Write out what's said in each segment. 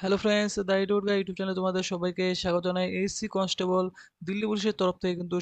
Hello friends, the YouTube guy YouTube চ্যানেলে তোমাদের সবাইকে স্বাগত জানাই। এসসি কনস্টেবল দিল্লি পুলিশের তরফ থেকে কিন্তু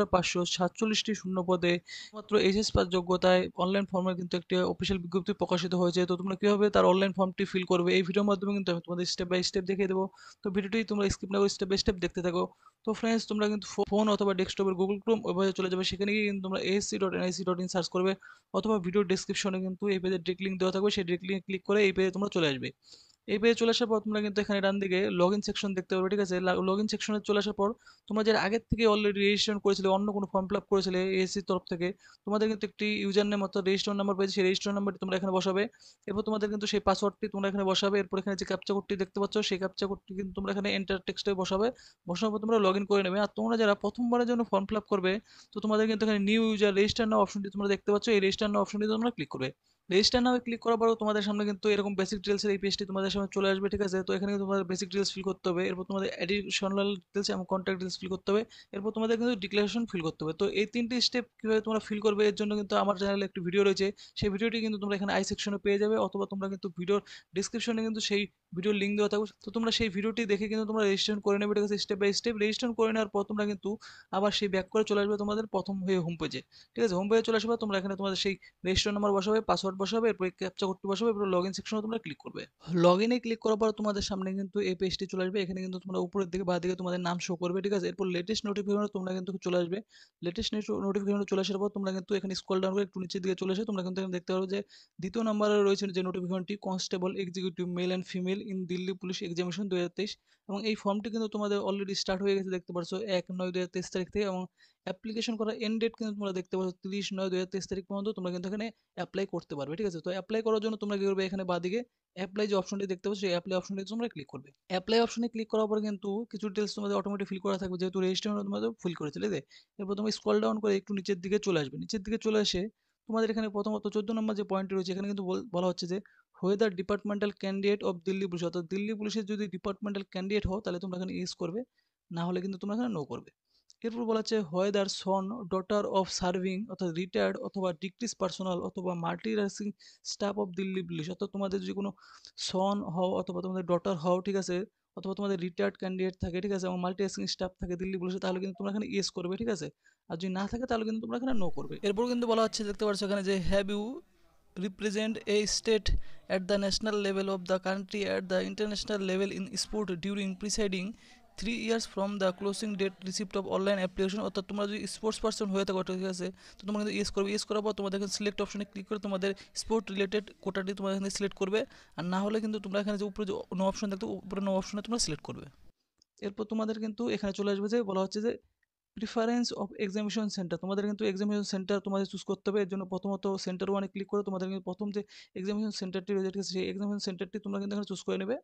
৭,৫৪৭টি শূন্য পদে মাত্র এইচএস পাস যোগ্যতায় অনলাইন ফর্মের কিন্তু একটি অফিসিয়াল বিজ্ঞপ্তি প্রকাশিত হয়েছে। তো তোমরা কীভাবে তার অনলাইন ফর্মটি ফিল করবে এই ভিডিওর মাধ্যমে কিন্তু আমি তোমাদের স্টেপ বাই স্টেপ দেখিয়ে দেবো। তো ভিডিওটি তোমরা স্কিপ না করে স্টেপ বাই স্টেপ দেখতে থাকো। তো ফ্রেন্ডস, তোমরা কিন্তু ফোন অথবা ডেস্কটপের গুগল ক্রোম ওয়েবসাইটে চলে যাবে, সেখানে গিয়ে কিন্তু তোমরা asc.nic.in সার্চ করবে, অথবা ভিডিও ডেসক্রিপশনে কিন্তু এই পেজের ডিরেক্ট লিঙ্ক দেওয়া থাকবে, সেই ডিরেক্ট লিঙ্ক ক্লিক করে এই পেজে তোমরা চলে আসবে। এই পেজে চলে আসার পর তোমরা কিন্তু এখানে ডান দিকে লগ ইন সেকশন দেখতে পাবে, ঠিক আছে। লগ ইন সেকশনে চলে আসার পর তোমরা যারা আগের থেকে অলরেডি রেজিস্ট্রেশন করেছিলে, অন্য কোনো ফর্ম ফিল আপ করেছিলে এএসসির তরফ থেকে, তোমাদের কিন্তু একটি ইউজার নেম অর্থাৎ রেজিস্ট্রেশন নাম্বার পেয়েছে, সেই রেজিস্ট্রেশন নাম্বারটি তোমরা এখানে বসাবে। এরপর তোমাদের কিন্তু সেই পাসওয়ার্ডটি তোমরা এখানে বসাবে। এরপর এখানে যে ক্যাপচা কোডটি দেখতে পাচ্ছ, সেই ক্যাপচা কোডটি কিন্তু তোমরা এখানে এন্টার টেক্সটে বসাবে। বসানোর পর তোমরা লগ ইন করে নেবে। আর তোমরা যারা প্রথমবারের জন্য ফর্ম ফিল আপ করবে, তো তোমাদের কিন্তু এখানে নিউ ইউজার রেজিস্টার নাও অপশনটি তোমরা দেখতে পাচ্ছ, এই রেজিস্টার নাও অপশনটি তোমরা ক্লিক করবে। রেজিস্টার নামে ক্লিক করার পরও তোমাদের সামনে কিন্তু এরকম বেসিক ডিটেলসের এই পেজটি তোমাদের সামনে চলে আসবে, ঠিক আছে। তো এখানে কিন্তু তোমাদের বেসিক ডিটেলস ফিল করতে হবে। এরপর তোমাদের অ্যাডিশনাল ডিটেলস এবং কন্ট্যাক্ট ডিটেলস ফিল করতে হবে। এরপর তোমাদের কিন্তু ডিক্লারেশন ফিল করতে হবে। তো এই তিনটি স্টেপ কীভাবে তোমরা ফিল করবে, এর জন্য কিন্তু আমার চ্যানেলে একটি ভিডিও রয়েছে, সেই ভিডিওটি কিন্তু তোমরা এখানে আই সেকশনে পেয়ে যাবে, অথবা তোমরা কিন্তু ভিডিওর ডিসক্রিপশনে কিন্তু সেই ভিডিওর লিঙ্ক দেওয়া থাকবে। তো তোমরা সেই ভিডিওটি দেখে কিন্তু তোমরা রেজিস্ট্রেশন করে নেবে, ঠিক আছে, স্টেপ বাই স্টেপ। রেজিস্ট্রেশন করে নেওয়ার পর তোমরা কিন্তু আবার সেই ব্যাক করে চলে আসবে তোমাদের প্রথম হয়ে হোম পেজে, ঠিক আছে। হোম পেজে চলে আসবে, তোমরা এখানে তোমাদের সেই রেজিস্টার নাম্বার বসাবে, পাসওয়ার্ড বসাবে, এরপর ক্যাপচা করতে বসাবে, এরপর লগ ইন সেকশনে তোমরা ক্লিক করবে। লগ ইনে ক্লিক করার পর তোমাদের সামনে কিন্তু এই পেজটি চলে আসবে। এখানে কিন্তু তোমরা উপরের দিকে বাঁ দিকে তোমাদের নাম শো করবে, ঠিক আছে। এরপর লেটেস্ট নোটিফিকেশন তোমরা কিন্তু চলে আসবে। লেটেস্ট নোটিফিকেশন চলে আসার পর তোমরা কিন্তু এখানে স্ক্রল ডাউন করে একটু নিচের দিকে চলে এসে তোমরা কিন্তু এখানে দেখতে পারো যে দ্বিতীয় নম্বরে রয়েছে যে নোটিফিকেশনটি, constable executive male and female in Delhi police examination 2023। এবং এই ফর্মটি কিন্তু তোমাদের অলরেডি স্টার্ট হয়ে গেছে, দেখতে পারছো 1/9/2023 তারিখ থেকে। এবং অ্যাপ্লিকেশন করার এন্ড ডেট কিন্তু তোমরা দেখতে পাচ্ছ 30/9/2023 তারিখ পর্যন্ত তোমরা কিন্তু এখানে অ্যাপ্লাই করতে পারবে, ঠিক আছে। তো অ্যাপ্লাই করার জন্য তোমরা কি করবে, এখানে বাদিকে অ্যাপ্লাই যে অপশনটি দেখতে পাচ্ছ, সেই অ্যাপ্লাই অপশনটি তোমরা ক্লিক করবে। অ্যাপ্লাই অপশনে ক্লিক করার পর কিন্তু কিছু ডিটেলস তোমাদের অটোমেটিক ফিল করা থাকবে, যেহেতু রেজিস্ট্রেশন তোমাদের ফিল করেছিলে। এরপর তুমি স্ক্রল ডাউন করে একটু নিচের দিকে চলে আসবে। নিচের দিকে চলে এসে তোমাদের এখানে প্রথমত 14 নম্বর যে পয়েন্টটি রয়েছে, এখানে কিন্তু বলা হচ্ছে যে whether departmental candidate of Delhi police, অর্থাৎ দিল্লি পুলিশের যদি ডিপার্টমেন্টাল ক্যান্ডিডেট হও তাহলে তোমরা এখানে ইয়েস করবে, না হলে কিন্তু তোমরা এখানে নো করবে। এরপর বলা হচ্ছে whether son daughter of serving, অর্থাৎ রিটায়ার্ড অথবা ডিক্রিজ পার্সোনাল অথবা multi tasking staff of Delhi police, অর্থাৎ তোমাদের যদি কোনো সন হও অথবা তোমাদের ডটার হও, ঠিক আছে, অথবা তোমাদের রিটায়ার্ড ক্যান্ডিডেট থাকে, ঠিক আছে, এবং মাল্টি টাস্কিং স্টাফ থাকে দিল্লি পুলিশে, তাহলে কিন্তু তোমরা এখানে ইয়েস করবে, ঠিক আছে। আর যদি না থাকে তাহলে কিন্তু তোমরা এখানে নো করবে। এরপর কিন্তু বলা হচ্ছে, দেখতে পাচ্ছ এখানে যে have you represent a state at the national level of the country at the international level in sport during preceding 3 years from the closing date receipt of online application, অর্থাৎ তোমরা যদি স্পোর্টস পার্সন হয়ে থাকো, ঠিক আছে, তো তোমরা কিন্তু ইয়েস করবে। ইয়েস করার পর তোমাদের এখানে সিলেক্ট অপশনে ক্লিক করে তোমাদের স্পোর্ট রিলেটেড কোটাটি তোমরা এখানে সিলেক্ট করবে। আর না হলে কিন্তু তোমরা এখানে যে উপরে যে নো অপশন দেখতে, উপরে নো অপশনে তোমরা সিলেক্ট করবে। এরপর তোমাদের কিন্তু এখানে চলে আসবে যে বলা হচ্ছে যে প্রিফারেন্স অফ এক্সামিনেশন সেন্টার, তোমাদের কিন্তু এক্সামিনেশন সেন্টার তোমাদের চুজ করতে হবে। এর জন্য প্রথমত সেন্টার ওয়ানে ক্লিক করে তোমাদের কিন্তু প্রথম যে এক্সামিনেশন সেন্টারটি রয়েছে, ঠিক আছে, সেই এক্সামিনেশন সেন্টারটি তোমরা কিন্তু এখানে চুজ করে নেবে।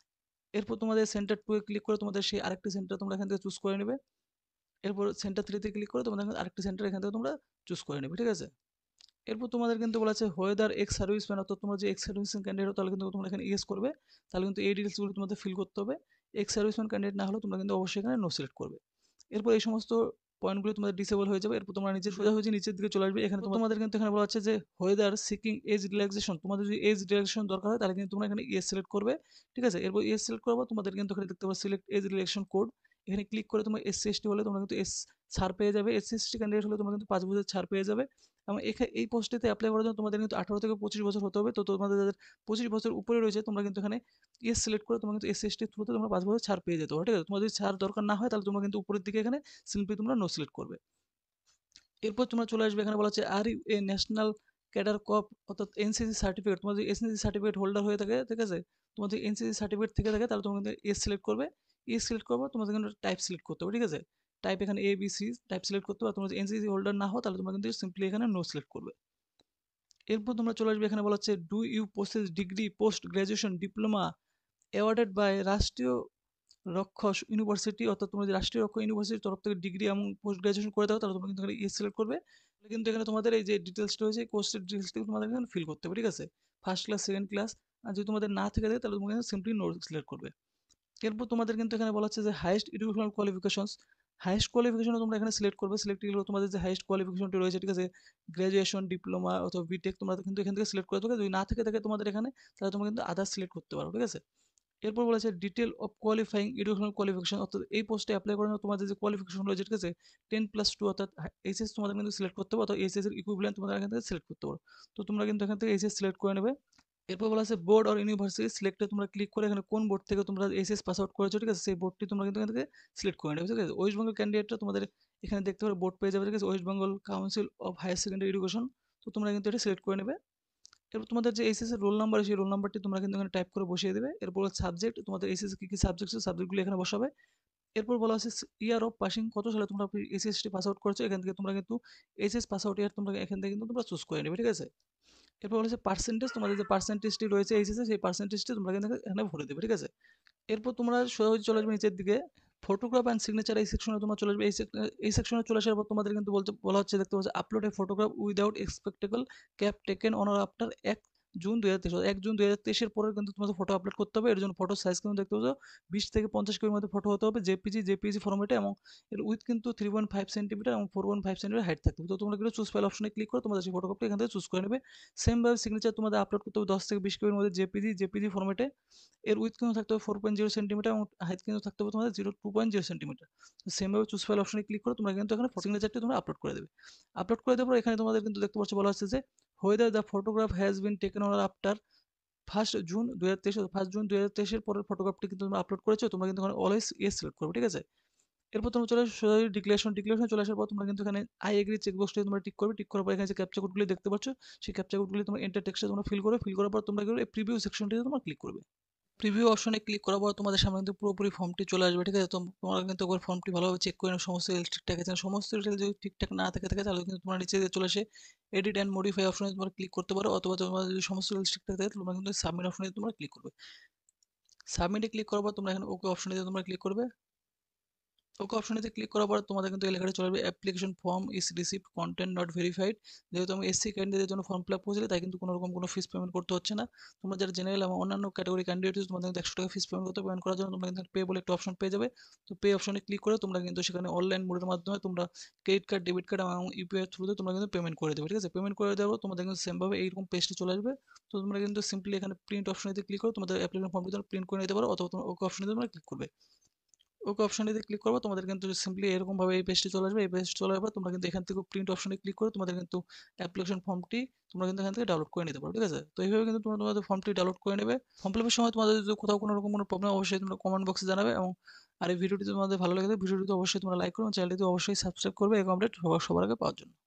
এরপর তোমাদের সেন্টার 2 এ ক্লিক করে তোমাদের সেই আরেকটি সেন্টার তোমরা এখান থেকে চুজ করে নেবে। এরপর সেন্টার 3 তে ক্লিক করে তোমাদের আরেকটি সেন্টার এখান থেকে তোমরা চুজ করে নেবে, ঠিক আছে। এরপর তোমাদের কিন্তু বলা আছে হোয়েদার এক্স সার্ভিসম্যান, অর্থাৎ তোমরা যে এক্স সার্ভিসম্যান ক্যান্ডিডেট তাহলে কিন্তু তোমরা এখানে ইয়েস করবে। তাহলে কিন্তু এই ডিটেলসগুলো তোমাদের ফিল করতে হবে। এক্স সার্ভিসম্যান ক্যান্ডিডেট না হলে তোমরা কিন্তু অবশ্যই এখানে নো সিলেক্ট করবে। এরপর এই সমস্ত পয়েন্টগুলো তোমাদের ডিসেবল হয়ে যাবে। এরপর তোমরা সোজা হয়ে নিচের দিকে চলে আসবে। এখানে তোমাদের কিন্তু এখানে বলা হচ্ছে যে হোয়েদার সিকিং এজ রিল্যাক্সেশন, তোমাদের যদি এজ রিল্যাক্সেশন দরকার হয় তাহলে কিন্তু তোমরা এখানে ইয়েস সিলেক্ট করবে, ঠিক আছে। এরপর ইয়েস সিলেক্ট করার পর তোমাদের কিন্তু এখানে দেখতে পাবে সিলেক্ট এজ রিল্যাক্সেশন কোড। এখানে ক্লিক করে তোমরা এসসি এসটি হলে তোমরা কিন্তু ছাড় পেয়ে যাবে। এসসি এসটি ক্যান্ডিডেট হলে তোমরা কিন্তু 5 বছর ছাড় পেয়ে যাবে। এবং এই পোস্টটিতে অ্যাপ্লাই করার জন্য তোমাদের কিন্তু 18 থেকে 25 বছর হতে হবে। তো তোমাদের যাদের 25 বছর উপরে রয়েছে তোমরা কিন্তু এখানে ইয়েস সিলেক্ট করে তোমরা কিন্তু এসসি এসটির থ্রুতে তোমরা 5 বছর ছাড় পেয়ে যেতে পারো, ঠিক আছে। তোমাদের যদি ছাড় দরকার না হয় তাহলে তোমরা কিন্তু উপরের দিকে এখানে সিম্পলি তোমরা নো সিলেক্ট করবে। এরপর তোমরা চলে আসবে, এখানে বলা হচ্ছে are you a national cadet corps, অর্থাৎ এনসিসি সার্টিফিকেট, তোমার যদি এনসিসি সার্টিফিকেট হোল্ডার হয়ে থাকে, ঠিক আছে, তোমার যদি এনসিসি সার্টিফিকেট থেকে থাকে তাহলে তোমরা কিন্তু এস সিলেক্ট করবে। এস সিলেক্ট করবো তোমাদের কিন্তু টাইপ সিলেক্ট করতে হবে, ঠিক আছে। টাইপ এখানে A B C type select করতে হবে। তোমরা যদি এনসিসি হোল্ডার না হও তাহলে তোমরা কিন্তু সিম্পলি এখানে নো সিলেক্ট করবে। এরপর তোমরা চলে আসবে, এখানে বলা হচ্ছে do you possess degree post graduation diploma awarded by Rashtriya Raksha university, অর্থাৎ তোমরা যদি রাষ্ট্রীয় রক্ষা ইউনিভার্সিটির তরফ থেকে ডিগ্রি এবং পোস্ট গ্রাজুয়েশন করে দাও তাহলে তোমরা কিন্তু এখানে ইয়েস সিলেক্ট করবে। কিন্তু এখানে তোমাদের এই যে ডিটেলস রয়েছে কোর্সের ডিটেলসটি তোমাদের এখানে ফিল করতে হবে, ঠিক আছে। ফার্স্ট ক্লাস, সেকেন্ড ক্লাস, আর যদি তোমাদের না থেকে থাকে তাহলে তোমরা সিম্পলি নো সিলেক্ট করবে। এরপর তোমাদের কিন্তু এখানে বলা হচ্ছে যে হাইয়েস্ট এডুকেশনাল কোয়ালিফিকেশনস, হাইয়েস্ট কোয়ালিফিকেশনও তোমরা এখানে সিলেক্ট করবে। সিলেক্ট করলে তোমাদের যে হাইয়েস্ট কোয়ালিফিকেশনটি রয়েছে, ঠিক আছে, গ্রাজুয়েশন ডিপ্লোমা অথবা বিটেক, তোমরা কিন্তু এখান থেকে সিলেক্ট করে দেবে। যদি না থেকে থাকে তোমাদের এখানে তাহলে তোমরা কিন্তু আদার্স সিলেক্ট করতে পারো, ঠিক আছে। এরপর বলেছে detail of qualifying educational qualification, অর্থাৎ এই পোস্টে অ্যাপ্লাই করার জন্য তোমাদের যে কোয়ালিফিকেশন রয়েছে, ঠিক আছে, 10+2 অর্থাৎ এইচএস তোমাদের কিন্তু সিলেক্ট করতে হবে, অথবা এইচএস এর ইকুইভ্যালেন্ট তোমরা এখান থেকে সিলেক্ট করতে পারো। তো তোমরা কিন্তু এখান থেকে এইচএস সিলেক্ট করে নেবে। এরপর বলা আছে বোর্ড অর ইউনিভার্সিটি সিলেক্টে তোমরা ক্লিক করে এখানে কোন বোর্ড থেকে তোমরা এইচএস পাস আউট করেছো, ঠিক আছে, সেই বোর্ডটি তোমরা কিন্তু এখান থেকে সিলেক্ট করে নেবে, ঠিক আছে। ওয়েস্ট বেঙ্গল ক্যান্ডিডেটটা তোমাদের এখানে দেখতে পারো বোর্ড পেয়ে যাবে, ঠিক আছে, West Bengal council of higher secondary education. তো তোমরা কিন্তু এটা সিলেক্ট করে নেবে। এরপর তোমাদের যে এইচএস এর রোল নাম্বার, সেই রোল নাম্বারটি তোমরা কিন্তু এখানে টাইপ করে বসিয়ে দেবে। এরপর সাবজেক্ট, তোমাদের এইচএস এ কি কি সাবজেক্ট আছে সাবজেক্টগুলো এখানে বসাবে। এরপর বলা আছে ইয়ার অফ পাসিং, কত সালে তোমরা এইচএসটি পাস আউট করেছো, এখান থেকে তোমরা কিন্তু এইচএস পাস আউট ইয়ার তোমরা এখান থেকে কিন্তু তোমরা চুজ করে নেবে, ঠিক আছে। এরপর বলেছে পার্সেন্টেজ, তোমাদের যে পার্সেন্টেজটি রয়েছে এইচএসে সেই পার্সেন্টেজটি তোমরা কিন্তু এখানে ভরে দেবে, ঠিক আছে। এরপর তোমরা সোজাসুজি চলে আসবে নিচের দিকে, ফটোগ্রাফ অ্যান্ড সিগনেচার এই সেকশনে তোমরা চলে আসবে। এই সেকশনে চলে আসার পর তোমাদের কিন্তু বলা হচ্ছে, দেখতে পাচ্ছ upload a photograph without spectacles cap taken on or after 1 June 2023, 1 June 2023 পরে কিন্তু তোমাদের ফটো আপলোড করতে হবে। এর জন্য ফটো সাইজ কিন্তু দেখতে পাচ্ছ 20 থেকে 50 কেবির মধ্যে ফটো হতে হবে, জেপিজি ফরম্যাটে, এবং এর উইথ কিন্তু 3.5 সেন্টিমিটার এবং 4.5 সেন্টিমিটার হাইট থাকতে হবে। তো তোমরা কিন্তু চুজ ফাইল অপশনে ক্লিক করে তোমাদের সেই ফটোগ্রাফটা এখান থেকে চুজ করে নেবে। সেমভাবে সিগনেচার তোমাদের আপলোড করতে হবে 10 থেকে 20 কেবির মধ্যে, জেপিজি ফরম্যাটে। এর উইথ কিন্তু থাকতে হবে 4.0 সেন্টিমিটার এবং হাইট কিন্তু থাকতে হবে তোমাদের 2.0 সেন্টিমিটার। সেমভাবে চুজ ফাইল অপশনে ক্লিক করে তোমরা কিন্তু এখানে সিগনেচারটি তোমরা আপলোড করে দেবে। আপলোড করে দেওয়ার পর এখানে তোমাদের কিন্তু দেখতে পাচ্ছ বলা হচ্ছে যে whether the photograph has been taken on after 1 June 2023, 1 June 2023 পরের ফটোগ্রাফটি কিন্তু তোমরা আপলোড করেছো, তোমরা কিন্তু এখানে অলওয়েজ ইয়েস সিলেক্ট করবে, ঠিক আছে। এরপর তোমরা চলে আসো সোজাসুজি ডিক্লারেশন চলে আসার পর তোমরা কিন্তু এখানে আই এগ্রি চেকবক্সটি তোমরা টিক করবে। টিক করার পর এখানে যে ক্যাপচা কোডগুলি দেখতে পাচ্ছ, সেই ক্যাপচা কোডগুলি তোমরা এন্টার টেক্সটে তোমরা ফিল করবে। ফিল করার পর তোমরা কি করবে, প্রিভিউ সেকশনটিতে তোমরা ক্লিক করবে। প্রিভিউ অপশনে ক্লিক করার পর তোমাদের সামনে কিন্তু পুরোপুরি ফর্মটি চলে আসবে, ঠিক আছে। তোমরা কিন্তু একবার ফর্মটি ভালোভাবে চেক করে নাও, সমস্ত ডিটেলস ঠিকঠাক আছে। সমস্ত ডিটেলস যদি ঠিকঠাক না থাকে তাহলে কিন্তু তোমরা নিচে দিয়ে চলে এসে এডিট অ্যান্ড মডিফাই অপশনে তোমরা ক্লিক করতে পারো, অথবা তোমার যদি সমস্ত ডিটেলস ঠিকঠাক থাকে তোমরা কিন্তু সাবমিট অপশনে তোমরা ক্লিক করবে। সাবমিটে ক্লিক করার পর তোমরা এখানে ওকে অপশনে তোমরা ক্লিক করবে। ওকে অপশনেতে ক্লিক করার পর তোমাদের কিন্তু এই লেখাটা চলে আসবে, application form is received content not verified. যেহেতু আমি এসসি ক্যান্ডিডেটের জন্য ফর্ম ফিল আপ করেছি, তাই কিন্তু কোনো রকম কোনো ফিস পেমেন্ট করতে হচ্ছে না। তোমরা যারা জেনারেল এবং অন্যান্য ক্যাটাগরি ক্যান্ডিডেট তোমাদের কিন্তু 100 টাকা ফিস পেমেন্ট করার জন্য তোমরা কিন্তু পে বলে একটা অপশন পেয়ে যাবে। তো পে অপশনে ক্লিক করে তোমরা কিন্তু সেখানে অনলাইন মোডের মাধ্যমে তোমরা ক্রেডিট কার্ড, ডেবিট কার্ড এবং ইউপিআই থ্রুতে তোমরা কিন্তু পেমেন্ট করে দেবে, ঠিক আছে। পেমেন্ট করে দেওয়ার পর তোমাদের কিন্তু সেমভাবে এইরকম পেজটি চলে আসবে। তো তোমরা কিন্তু সিম্পলি এখানে প্রিন্ট অপশনে ক্লিক করে তোমাদের অ্যাপ্লিকেশন ফর্মটি তোমরা প্রিন্ট করে নিতে পারো, অথবা তোমরা ওকে অপশনে তোমরা ক্লিক করবে। ওকে অপশনটিতে ক্লিক করবো, তোমাদের কিন্তু সিম্পলি এরকমভাবে এই পেজটি চলে আসবে। এই পেজটি চলে যাবে, তোমরা কিন্তু এখান থেকে প্রিন্ট অপশনে ক্লিক করে তোমাদের কিন্তু অ্যাপ্লিকেশন ফর্মটি তোমরা কিন্তু এখান থেকে ডাউনলোড করে নিতে পারো, ঠিক আছে। তো এইভাবে কিন্তু তোমরা তোমাদের ফর্মটি ডাউনলোড করে নেবে। ফর্ম ফিল আপের সময় তোমাদের যদি কোথাও কোনো রকম কোনো প্রবলেম, অবশ্যই তোমরা কমেন্ট বক্সে জানাবে। এবং আর এই ভিডিওটি তোমাদের ভালো লাগে, ভিডিওটি অবশ্যই তোমরা লাইক করো এবং চ্যানেলটি অবশ্যই সাবস্ক্রাইব করবে এরকম আপডেট সবার আগে পাওয়ার জন্য।